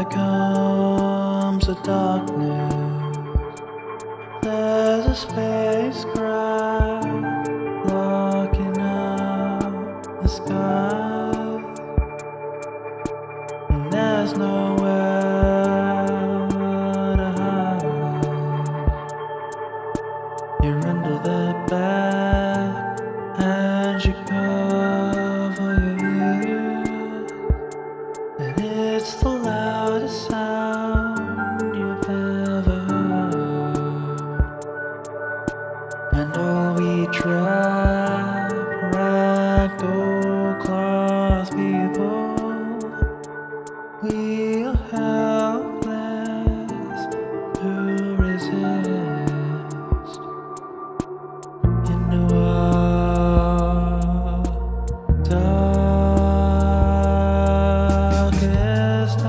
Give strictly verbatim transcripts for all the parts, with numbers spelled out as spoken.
comes a darkness. There's a spacecraft blocking out the sky, and there's nowhere to hide. You're under the back and you cover your ears, and it's the loudest sound you've ever heard. And all we trap ragdoll cloth people, we are helpless to resist. Into our darkest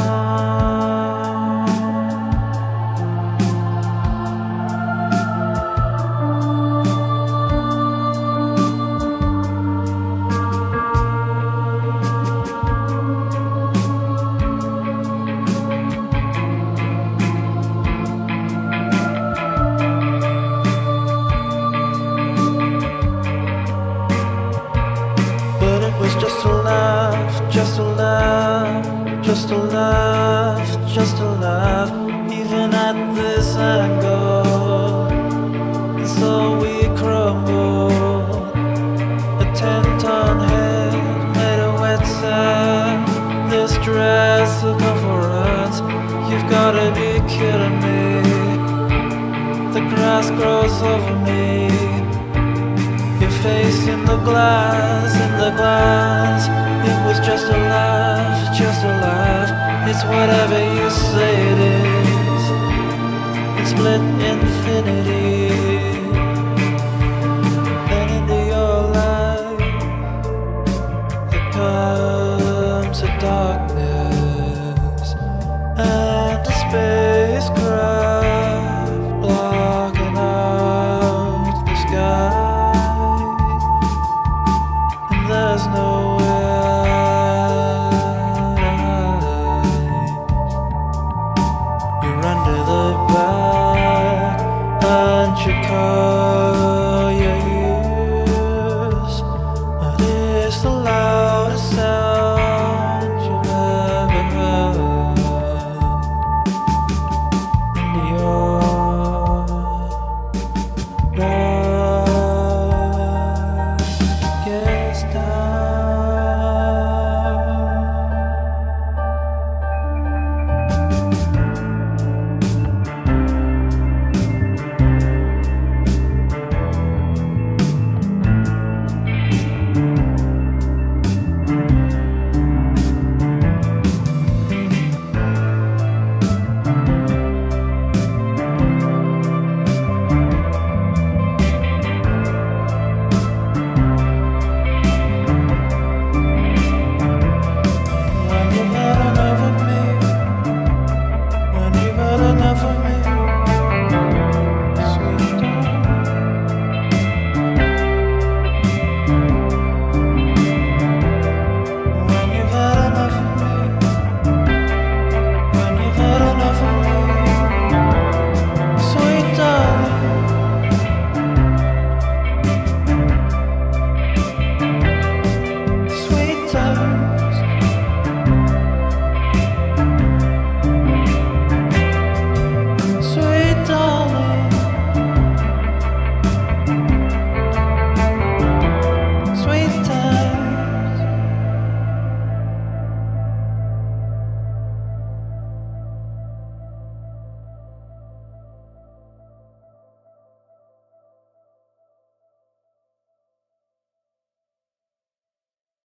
But it was just a laugh, just a laugh, just a laugh, just a laugh, even at this angle. And so we crumble, a ten-ton head made of wet sand. This dress circumference, you've gotta be kidding me. The grass grows over me. Your face in the glass, in the glass. It was just a laugh, just a laugh. It's whatever you say it is. It's split infinity.